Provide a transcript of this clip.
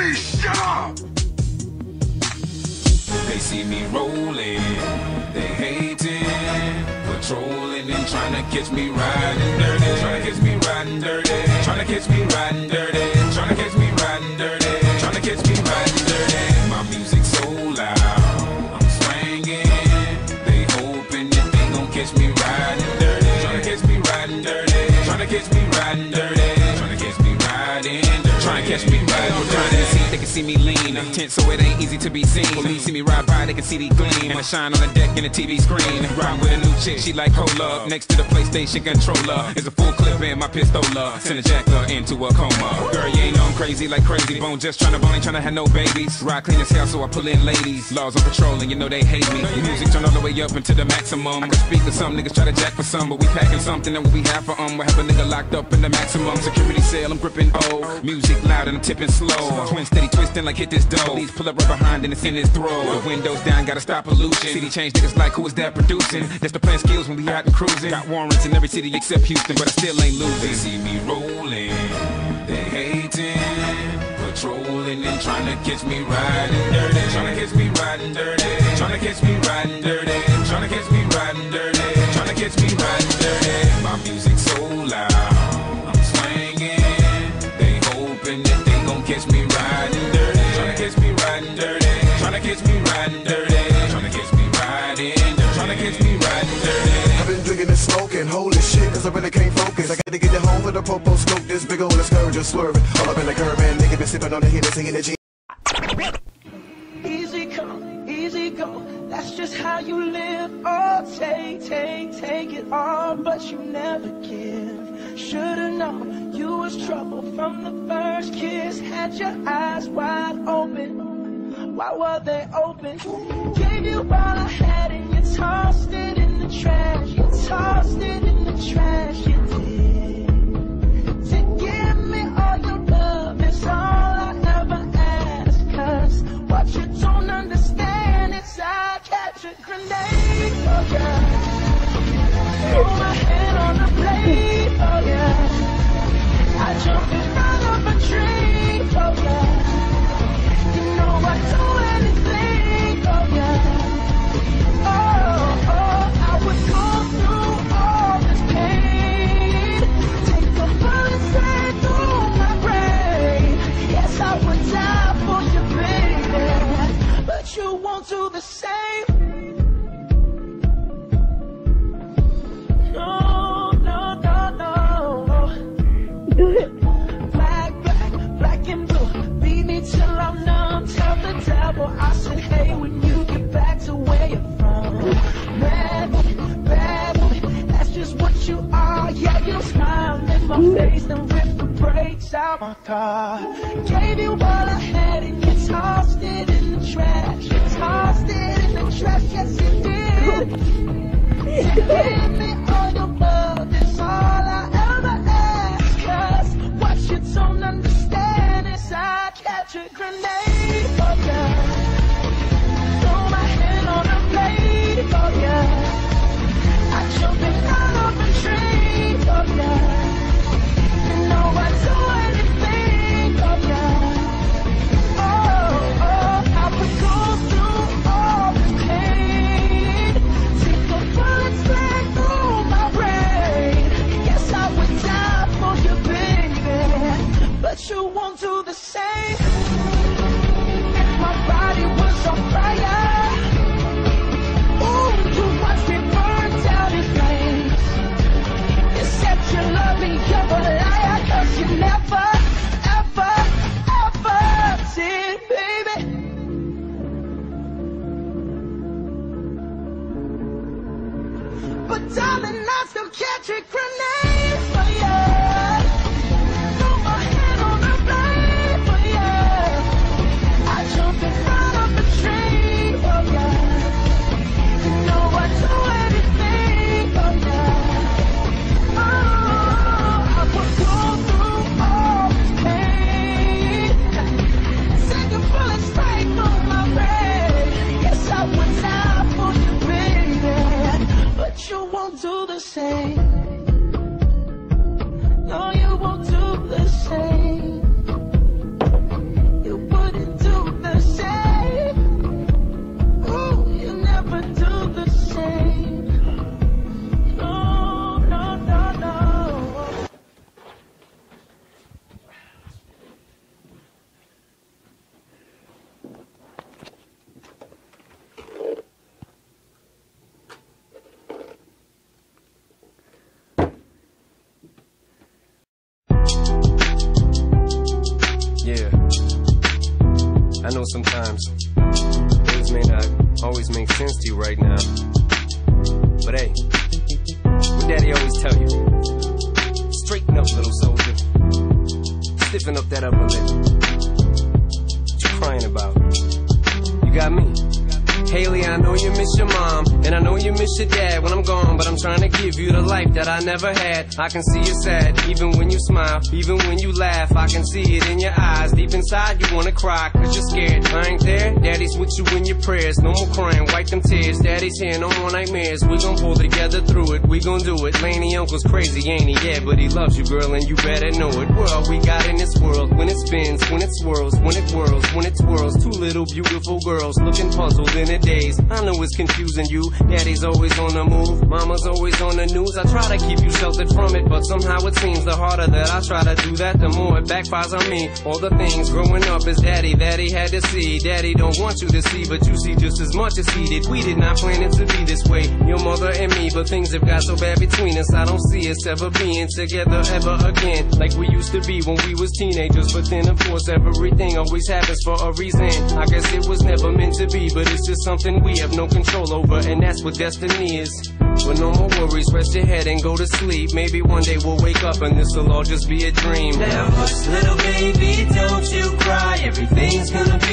Hey, shut up! They see me rolling, they hating, patrolling and trying to catch me riding dirty, trying to catch me riding dirty, trying to catch me riding dirty, trying to catch me riding dirty, trying to catch me riding dirty. My music so loud, I'm swinging, they hoping that they gon' catch me riding dirty, trying to catch me riding dirty, trying to catch me riding dirty, trying to catch me riding dirty, trying to catch me riding dirty. They can see me lean, tense so it ain't easy to be seen. When you see me ride by, they can see the gleam, and I shine on the deck in the TV screen. Ride with a new chick, she like cola. Next to the PlayStation controller is a full clip in my pistola. Send a jacker into a coma. Girl, you ain't know I'm crazy like Crazy Bone, just tryna bone, ain't tryna have no babies. Ride clean as hell, so I pull in ladies. Laws on patrol, and you know they hate me. The music turn all the way up into the maximum. I can speak to some niggas, try to jack for some, but we packing something that we have for we have a nigga locked up in the maximum security cell. I'm gripping O, music loud and I'm tipping slow. Twin steady twisting like hit this dough. Please pull up right behind and it's in his throat. The windows down, gotta stop pollution. City change niggas like who is that producing? That's the plan skills when we out and cruising. Got warrants in every city except Houston, but I still ain't losing. They see me rolling, they hating, patrolling and trying to catch me riding dirty, trying to catch me riding dirty, trying to catch me riding dirty, trying to catch me riding dirty, trying to catch me riding dirty. My music so loud, I'm swinging, they hoping that they gon' catch me riding dirty, trying to catch me riding dirty, trying to catch me riding dirty, trying to catch me riding dirty, trying to catch me riding dirty. I've been drinking and smoking, holy shit, cause I really can't focus. I gotta get it home with a popo scope, this big ol' scourge just swerving. All up in the curb, and nigga been sipping on the Hennessy in the G. Easy come, easy go, that's just how you live. Oh, take it all, but you never give. Should've known you was trouble from the first kiss. Had your eyes wide open, why were they open? Gave you all I had and you tossed it in the trash. You tossed it in the trash, you did. To give me all your love is all I ever ask. Cause what you don't understand is I catch a grenade, oh yeah. Throw my hand on the blade, oh yeah. I jump in front of a tree, oh yeah. You know I do anything, oh yeah. Oh, I would go through all this pain, take the bullet straight through my brain. Yes, I would die for you, baby, but you won't do the same. No, no, no, no. Black and blue, beat me till I'm numb. Tell the devil I said, hey, when you get back to where you're from. Bad boy, that's just what you are. Yeah, you smile in my face, then rip the brakes out my car. Gave you all I had and you tossed it in the trash. You tossed it in the trash, yes you did. Give me all your love, that's all I ever ask. Cause what you don't understand is I catch a grenade, oh yeah. Throw my hand on a blade, oh yeah. I jump in front of a tree, oh yeah. You know I do anything, oh yeah. Oh, I would go through all this pain, take the bullets straight through my brain. Yes, I would die for you, baby, but you won't do the same. If my body was on fire, ooh, you watch me burn down in flames. You said you love me, you're a liar, cause you never, ever, ever did, baby. But darling, I still catch a grenade for you. Throw my hand on the blade for you. I jump in front of the tree, oh yeah. You know I do anything, oh yeah. Oh, I would go through all this pain, take a bullet straight through my brain. Yes, I would die for you, baby, but you won't do the same. always make sense to you right now. But hey, what Daddy always tell you, straighten up, little soldier. Stiffen up that upper lip. What you crying about? You got me. Haley, I know you miss your mom, and I know you miss your dad when I'm gone, but I'm trying to give you the life that I never had. I can see you're sad, even when you smile, even when you laugh. I can see it in your eyes, deep inside you wanna cry, cause you're scared. I ain't there, Daddy's with you in your prayers. No more crying, wipe them tears. Daddy's here, no more nightmares. We gon' pull together through it, we gon' do it. Laney uncle's crazy, ain't he? Yeah, but he loves you, girl, and you better know it. We're all we got in this world, when it spins, when it swirls, when it whirls, when it twirls. Two little beautiful girls looking puzzled in it. Days. I know it's confusing you. Daddy's always on the move, mama's always on the news. I try to keep you sheltered from it, but somehow it seems the harder that I try to do that, the more it backfires on me. All the things growing up as daddy that he had to see, daddy don't want you to see, but you see just as much as he did. We did not plan it to be this way, your mother and me, but things have got so bad between us. I don't see us ever being together ever again, like we used to be when we was teenagers. But then of course everything always happens for a reason. I guess it was never meant to be, but it's just something we have no control over, and that's what destiny is. But no more worries, rest your head and go to sleep. Maybe one day we'll wake up and this'll all just be a dream. Now hush, little baby, don't you cry. Everything's gonna be